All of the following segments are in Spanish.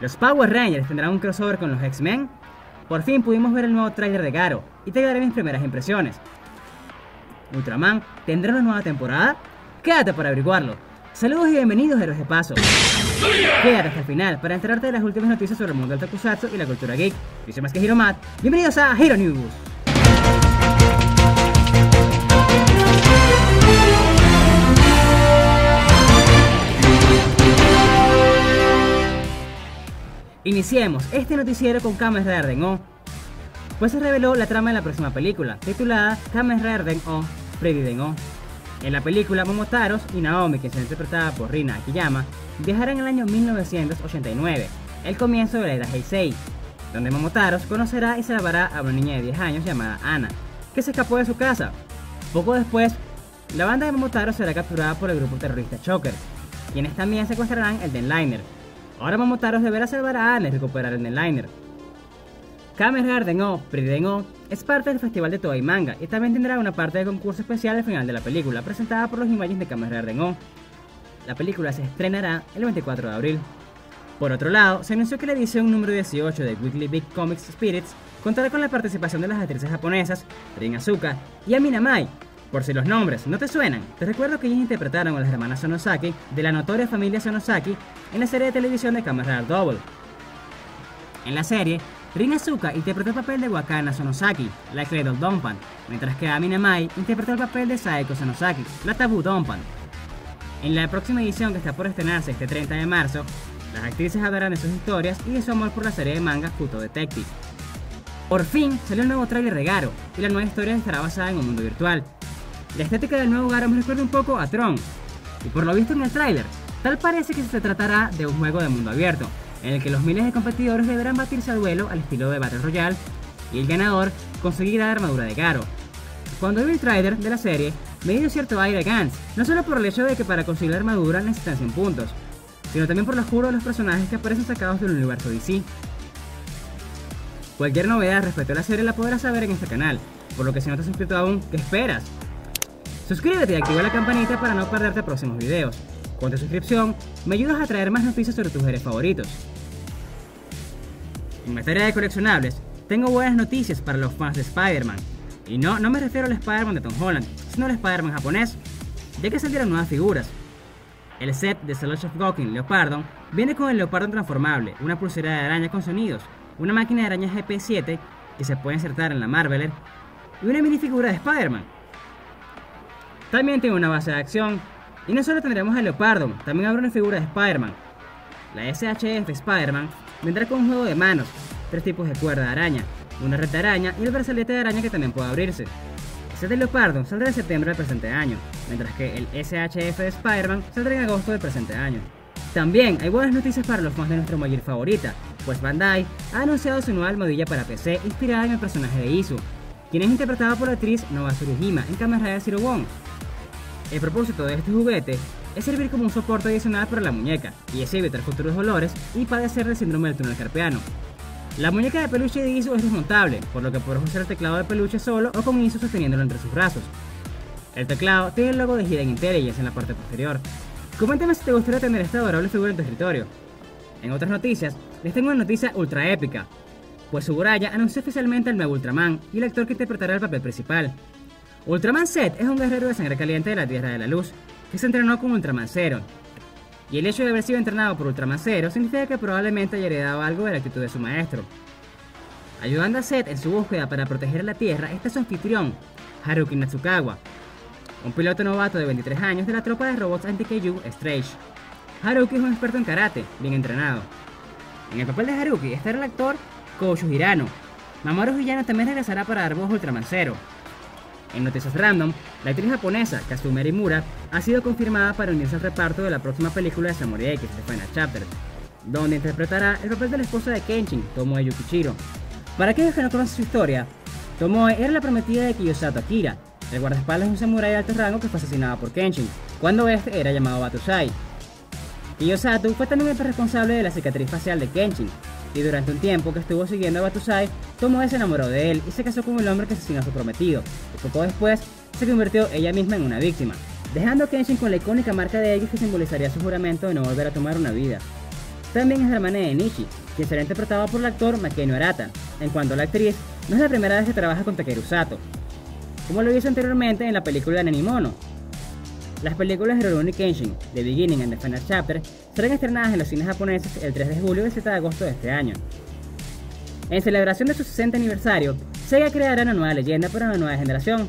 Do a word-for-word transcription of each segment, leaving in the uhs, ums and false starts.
Los Power Rangers tendrán un crossover con los X-Men. Por fin pudimos ver el nuevo tráiler de Garo y te daré mis primeras impresiones. ¿Ultraman tendrá una nueva temporada? Quédate para averiguarlo. Saludos y bienvenidos, héroes de paso. Quédate hasta el final para enterarte de las últimas noticias sobre el mundo del tokusatsu y la cultura geek. Yo soy más que Hiromat. Bienvenidos a Hero News. Iniciemos este noticiero con Kamen Rider Den-O, pues se reveló la trama de la próxima película, titulada Kamen Rider Den-O Freddy Den-O. En la película, Momotaros y Naomi, que será interpretada por Rina Akiyama, viajarán en el año mil novecientos ochenta y nueve, el comienzo de la era Heisei, donde Momotaros conocerá y salvará a una niña de diez años llamada Ana, que se escapó de su casa. Poco después, la banda de Momotaros será capturada por el grupo terrorista Choker, quienes también secuestrarán el Den-Liner. Ahora Momotaros deberá salvar a Ana y recuperar el Den-Liner. Kamen Rider Den-O Freddy Den-O es parte del festival de Toei Manga y también tendrá una parte de concurso especial al final de la película, presentada por los images de Kamen Rider Den-O. La película se estrenará el veinticuatro de abril. Por otro lado, se anunció que la edición número dieciocho de Weekly Big Comics Spirits contará con la participación de las actrices japonesas Rin Asuka y Amina Mai. Por si los nombres no te suenan, te recuerdo que ellas interpretaron a las hermanas Sonosaki de la notoria familia Sonosaki en la serie de televisión de Kamen Rider Double. En la serie, Rin Asuka interpretó el papel de Wakana Sonosaki, la Cradle Donpan, mientras que Amina Mai interpretó el papel de Saeko Sonosaki, la Taboo Donpan. En la próxima edición, que está por estrenarse este treinta de marzo, las actrices hablarán de sus historias y de su amor por la serie de manga Kuto Detective. Por fin salió el nuevo tráiler de Garo, y la nueva historia estará basada en un mundo virtual. La estética del nuevo Garo me recuerda un poco a Tron, y por lo visto en el tráiler, tal parece que se tratará de un juego de mundo abierto, en el que los miles de competidores deberán batirse a duelo al estilo de Battle Royale, y el ganador conseguirá la armadura de Garo. Cuando vi el tráiler de la serie, me dio cierto aire a Gantz, no solo por el hecho de que para conseguir la armadura necesitan cien puntos, sino también por lo oscuro de los personajes que aparecen sacados del universo D C. Cualquier novedad respecto a la serie la podrás saber en este canal, por lo que si no te has suscrito aún, ¿qué esperas? Suscríbete y activa la campanita para no perderte próximos videos. Con tu suscripción, me ayudas a traer más noticias sobre tus héroes favoritos. En materia de coleccionables, tengo buenas noticias para los fans de Spider-Man. Y no, no me refiero al Spider-Man de Tom Holland, sino al Spider-Man japonés, ya que salieron nuevas figuras. El set de Sludge of Gouken Leopardon viene con el Leopardon transformable, una pulsera de araña con sonidos, una máquina de araña G P siete que se puede insertar en la Marveler y una minifigura de Spider-Man. También tiene una base de acción, y no solo tendremos el Leopardon, también habrá una figura de Spider-Man. La S H F Spider-Man vendrá con un juego de manos, tres tipos de cuerda de araña, una red de araña y el brazalete de araña que también puede abrirse. El set de Leopardon saldrá en septiembre del presente año, mientras que el S H F de Spider-Man saldrá en agosto del presente año. También hay buenas noticias para los fans de nuestra Majir favorita, pues Bandai ha anunciado su nueva almohadilla para P C inspirada en el personaje de Izu, quien es interpretada por la actriz Nova Tsuruhima en Kamen Rider Zero One. El propósito de este juguete es servir como un soporte adicional para la muñeca y así evitar futuros dolores y padecer del síndrome del túnel carpiano. La muñeca de peluche de Izu es desmontable, por lo que podrás usar el teclado de peluche solo o con Izu sosteniéndolo entre sus brazos. El teclado tiene el logo de Hidden Intelligence en la parte posterior. Coméntame si te gustaría tener esta adorable figura en tu escritorio. En otras noticias, les tengo una noticia ultra épica, pues Suburaya anunció oficialmente al nuevo Ultraman y el actor que interpretará el papel principal. Ultraman Zed es un guerrero de sangre caliente de la Tierra de la Luz, que se entrenó con Ultraman Zero. Y el hecho de haber sido entrenado por Ultraman Zero significa que probablemente haya heredado algo de la actitud de su maestro. Ayudando a Zed en su búsqueda para proteger la Tierra está su anfitrión, Haruki Natsukawa, un piloto novato de veintitrés años de la tropa de robots anti-Kaiju Strange. Haruki es un experto en karate, bien entrenado. En el papel de Haruki estará el actor Koushū Hirano. Mamoru Villano también regresará para dar voz a Ultraman Zero. En noticias random, la actriz japonesa Kazumi Arimura ha sido confirmada para unirse al reparto de la próxima película de Samurai X The Final Chapter, donde interpretará el papel de la esposa de Kenshin, Tomoe Yukichiro. Para aquellos que no conocen su historia, Tomoe era la prometida de Kiyosato Akira, el guardaespaldas de un samurái de alto rango que fue asesinado por Kenshin, cuando este era llamado Batusai. Kiyosato fue también el responsable de la cicatriz facial de Kenshin, y durante un tiempo que estuvo siguiendo a Batusai, Tomoe se enamoró de él y se casó con el hombre que asesinó a su prometido, y poco después se convirtió ella misma en una víctima, dejando a Kenshin con la icónica marca de ellos que simbolizaría su juramento de no volver a tomar una vida. también es la hermana de Nishi, quien será interpretada por el actor Makeno Arata. En cuanto a la actriz, no es la primera vez que trabaja con Takeru Sato, como lo hizo anteriormente en la película Nenimono. Las películas de Rurouni Kenshin, The Beginning and the Final Chapter, serán estrenadas en los cines japoneses el tres de julio y el siete de agosto de este año. En celebración de su sesenta aniversario, Sega creará una nueva leyenda para una nueva generación.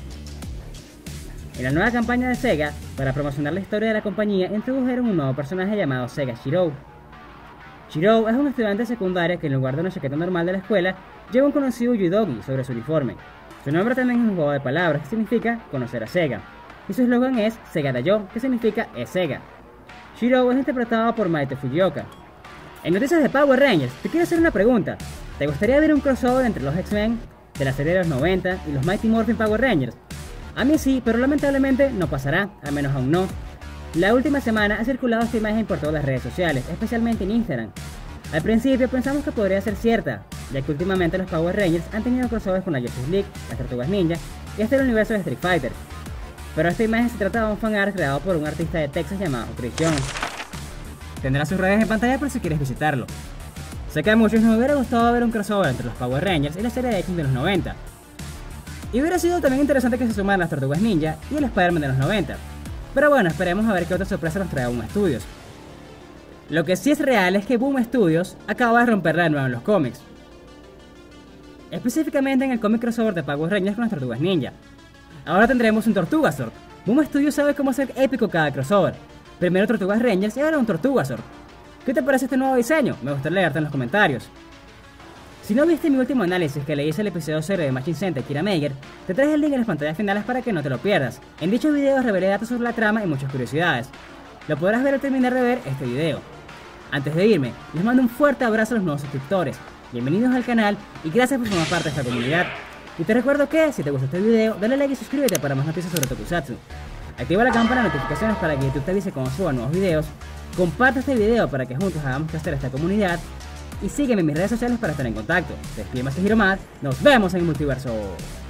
En la nueva campaña de Sega, para promocionar la historia de la compañía, introdujeron un nuevo personaje llamado Sega Shirou. Shirou es un estudiante secundario que en lugar de una chaqueta normal de la escuela, lleva un conocido yudogi sobre su uniforme. Su nombre también es un juego de palabras que significa conocer a Sega, y su eslogan es Sega Dayo, que significa es Sega. Shirou es interpretado por Maito Fujioka. En noticias de Power Rangers, te quiero hacer una pregunta. ¿Te gustaría ver un crossover entre los X-Men de la serie de los noventa y los Mighty Morphin Power Rangers? A mí sí, pero lamentablemente no pasará, al menos aún no. La última semana ha circulado esta imagen por todas las redes sociales, especialmente en Instagram. Al principio pensamos que podría ser cierta, ya que últimamente los Power Rangers han tenido crossovers con la Justice League, las Tortugas Ninja y hasta el universo de Street Fighter. Pero esta imagen se trata de un fanart creado por un artista de Texas llamado Chris Jones. Tendrá sus redes en pantalla por si quieres visitarlo. Sé que a muchos nos hubiera gustado ver un crossover entre los Power Rangers y la serie de X de los noventa. Y hubiera sido también interesante que se sumaran las Tortugas Ninja y el Spider-Man de los noventa. Pero bueno, esperemos a ver qué otra sorpresa nos trae Boom Studios. Lo que sí es real es que Boom Studios acaba de romperla de nuevo en los cómics. Específicamente en el cómic crossover de Power Rangers con las Tortugas Ninja. Ahora tendremos un Tortugasort. Boom Studios sabe cómo hacer épico cada crossover. Primero Tortugas Rangers y ahora un Tortugasort. ¿Qué te parece este nuevo diseño? Me gustaría leerte en los comentarios. Si no viste mi último análisis que le hice el episodio cero de Machine Center Kira Maker, te traes el link en las pantallas finales para que no te lo pierdas. En dicho video revelé datos sobre la trama y muchas curiosidades. Lo podrás ver al terminar de ver este video. Antes de irme, les mando un fuerte abrazo a los nuevos suscriptores. Bienvenidos al canal y gracias por formar parte de esta comunidad. Y te recuerdo que, si te gustó este video, dale like y suscríbete para más noticias sobre Tokusatsu. Activa la campana de notificaciones para que YouTube te avise cuando suba nuevos videos. Comparte este video para que juntos hagamos crecer esta comunidad. Y sígueme en mis redes sociales para estar en contacto. Te despide Master Hiromar. Nos vemos en el multiverso.